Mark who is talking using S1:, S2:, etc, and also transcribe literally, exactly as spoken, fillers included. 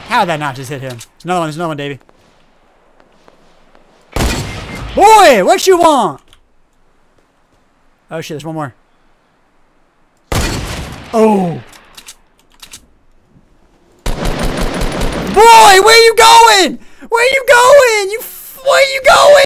S1: How did that not just hit him? There's another one. There's another one, Davey. Boy, what you want? Oh shit, there's one more. Oh. Boy, where you going? Where you going? You, where you going?